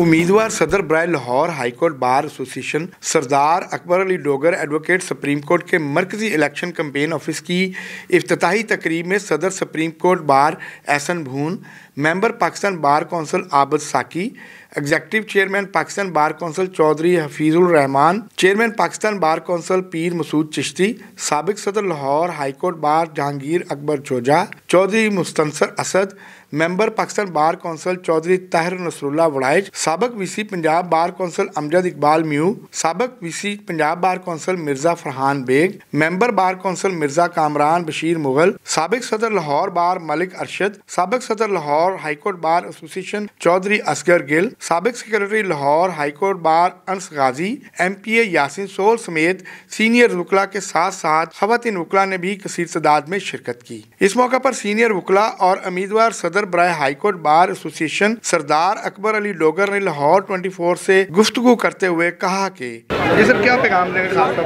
उम्मीदवार सदर बराए Lahore high court bar association Sardar Akbar Ali Dogar advocate supreme court के मरकजी इलेक्शन कैंपेन ऑफिस की इफ्तिताही तकरीब में सदर supreme court bar Ehsan Bhoon, member Pakistan bar council Abid Saqi, executive chairman Pakistan bar council Chaudhry Hafeezul Rehman, chairman Pakistan bar council Pir Masood Chishti, साबिक सदर Lahore high court bar Jahangir Akbar Joja, Chaudhry Mustansar Asad, member Pakistan bar council Chaudhry Tahir Nasrullah Waraich, साबिक VC Punjab bar council Amjad Iqbal म्यू, साबिक VC Punjab bar council Mirza Farhan Baig, member bar council Mirza Kamran Bashir Mughal, साबिक सदर लाहौर बार मलिक अरशद, साबिक सदर Lahore high court bar association Chaudhry Asghar Gill, साबिक secretary Lahore high court bar Anas Ghazi, MPA Yasin सोल समेत सीनियर वकला के साथ साथ खवातीन वकला ने भी कसीर तादाद में शिरकत की। इस मौका पर सीनियर वकला और उम्मीदवार सदर बराए high court bar association Sardar Akbar Ali Dogar ने लाहौर 24 से गुफ्तगू करते हुए कहा कि ये सब क्या पैगाम देंगे खासतौर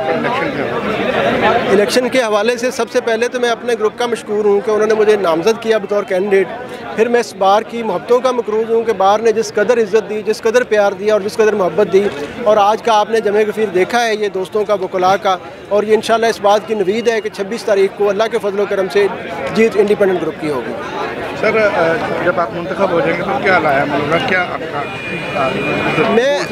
पर इलेक्शन के हवाले से। सबसे पहले तो मैं अपने ग्रुप का मशकूर हूँ कि उन्होंने मुझे नामजद किया बतौर कैंडिडेट। फिर मैं इस बार की मोहब्बतों का मकरूज हूँ कि बार ने जिस कदर इज़्ज़त दी, जिस कदर प्यार दिया और जिस कदर मोहब्बत दी, और आज का आपने जमे गफीर देखा है ये दोस्तों का वकला का, और ये इंशाल्लाह इस बात की उम्मीद है कि 26 तारीख को अल्लाह के फजल करम से जीत इंडिपेंडेंट ग्रुप की होगी। सर, जब आप मुंतखब हो जाएंगे तो क्या लाया मतलब क्या आपका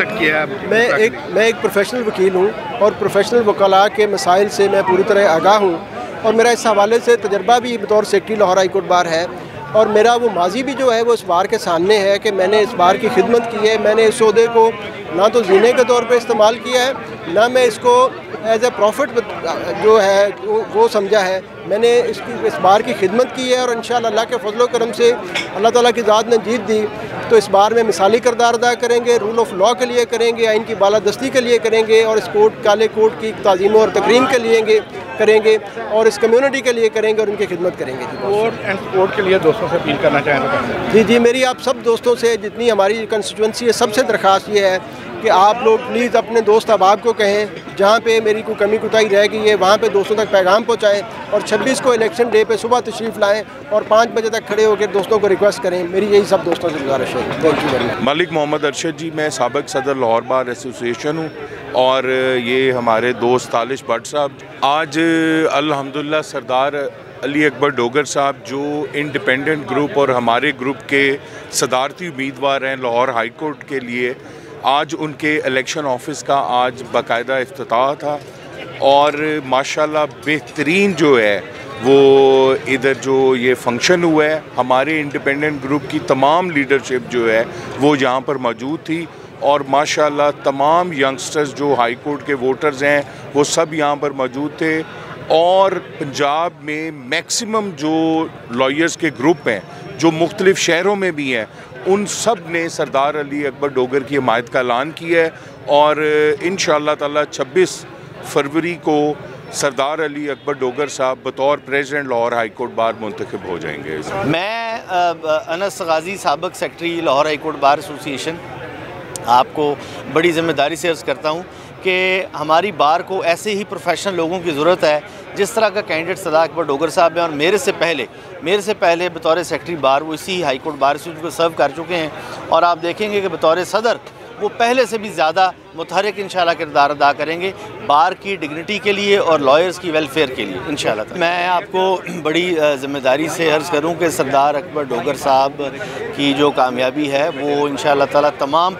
मैं एक प्रोफेशनल वकील हूँ और प्रोफेशनल वकला के मसाइल से मैं पूरी तरह आगाह हूँ, और मेरा इस हवाले से तजर्बा भी बतौर सेक्रेटरी लाहौर हाईकोर्ट बार है, और मेरा वो माजी भी जो है वो इस बार के सामने है कि मैंने इस बार की खिदमत की है। मैंने इस सौदे को ना तो जीने के तौर पे इस्तेमाल किया है, ना मैं इसको एज ए प्रॉफिट जो है वो समझा है। मैंने इस बार की खिदमत की है, और इंशाअल्लाह अल्लाह के फजल करम से अल्लाह ताला की ज़ात ने जीत दी तो इस बार में मिसाली किरदार अदा करेंगे, रूल ऑफ लॉ के लिए करेंगे, आइन की बालादस्ती के लिए करेंगे, और इस काले कोर्ट की ताज़ीम और तकरीम के लिए करेंगे, और इस कम्युनिटी के लिए करेंगे और उनकी खिदमत करेंगे। कोर्ट के लिए दोस्तों से अपील करना चाहेंगे? जी, मेरी आप सब दोस्तों से, जितनी हमारी कंस्टिट्यूंसी है, सबसे दरख्वास्त ये है कि आप लोग प्लीज़ अपने दोस्त अहबाब को कहें, जहाँ पे मेरी कोई कमी कुताही रह गई है वहाँ पे दोस्तों तक पैगाम पहुँचाएँ, और 26 को इलेक्शन डे पे सुबह तशरीफ़ लाएँ और 5 बजे तक खड़े होकर दोस्तों को रिक्वेस्ट करें। मेरी यही सब दोस्तों से गुजारिश है। Thank you very much. Malik Mohammad Arshad ji, मैं साबिक सदर लाहौर बार एसोसिएशन हूँ, और ये हमारे दोस्त तालिश भट्ट साहब आज अल्हम्दुलिल्लाह सरदार अली अकबर डोगर साहब जो इंडिपेंडेंट ग्रुप और हमारे ग्रुप के सदारती उम्मीदवार हैं लाहौर हाई कोर्ट के लिए, आज उनके इलेक्शन ऑफिस का आज बाकायदा इफ्तिताह था, और माशाल्लाह बेहतरीन जो है वो इधर जो ये फंक्शन हुआ है, हमारे इंडिपेंडेंट ग्रुप की तमाम लीडरशिप जो है वो यहाँ पर मौजूद थी, और माशाल्लाह तमाम यंगस्टर्स जो हाई कोर्ट के वोटर्स हैं वो सब यहाँ पर मौजूद थे, और पंजाब में मैक्सिमम जो लॉयर्स के ग्रुप हैं जो मुख्तलिफ़ शहरों में भी हैं, उन सब ने सरदार अली अकबर डोगर की हमायत का ऐलान किया है, और इंशाअल्लाह ताला 26 फरवरी को सरदार अली अकबर डोगर साहब बतौर president Lahore high court bar मुंतखब हो जाएंगे। मैं अनस गाजी, साबिक secretary Lahore high court bar association, आपको बड़ी ज़िम्मेदारी से अर्ज़ करता हूँ कि हमारी बार को ऐसे ही प्रोफेशनल लोगों की ज़रूरत है जिस तरह का कैंडिडेट सरदार अकबर डोगर साहब हैं, और मेरे से पहले बतौर सेक्रेटरी बार वो इसी हाई कोर्ट बार एसोसिएशन को सर्व कर चुके हैं, और आप देखेंगे कि बतौर सदर वो पहले से भी ज़्यादा मुतहरिक इंशाल्लाह किरदार अदा करेंगे बार की डिग्निटी के लिए और लॉयर्स की वेलफेयर के लिए इंशाल्लाह। मैं आपको बड़ी ज़िम्मेदारी से अर्ज़ करूं कि सरदार अकबर डोगर साहब की जो कामयाबी है वो इंशाल्लाह ताला तमाम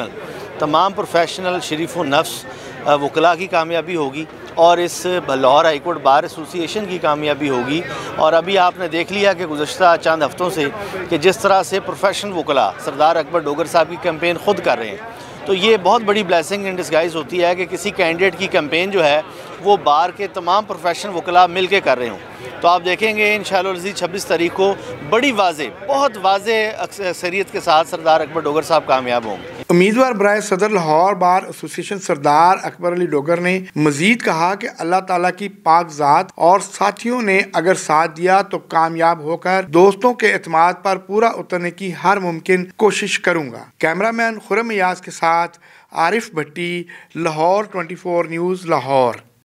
प्रोफेशनल शरीफ़ नफ्स वकला की कामयाबी होगी, और इस Lahore high court bar association की कामयाबी होगी। और अभी आपने देख लिया कि गुज़श्ता चंद हफ़्तों से कि जिस तरह से प्रोफेशनल वकला सरदार अकबर डोगर साहब की कैंपेन ख़ुद कर रहे हैं, तो ये बहुत बड़ी ब्लेसिंग इन डिस्गाइज़ होती है कि किसी कैंडिडेट की कैंपेन जो है वो बार के तमाम प्रोफेशनल वकला मिल के कर रहे हों। तो आप देखेंगे इंशाअल्लाह 26 तारीख को बड़ी बहुत वाज़े अक्सरियत के साथ सरदार अकबर डोगर साहब कामयाब होंगे। उम्मीदवार बराए सदर लाहौर बार एसोसिएशन सरदार अकबर अली डोगर ने मजीद कहा कि अल्लाह ताला की पाक ज़ात और साथियों ने अगर साथ दिया तो कामयाब होकर दोस्तों के एतमाद पर पूरा उतरने की हर मुमकिन कोशिश करूँगा। कैमरामैन खुरम याज के साथ आरिफ भट्टी, लाहौर 24 न्यूज़ लाहौर।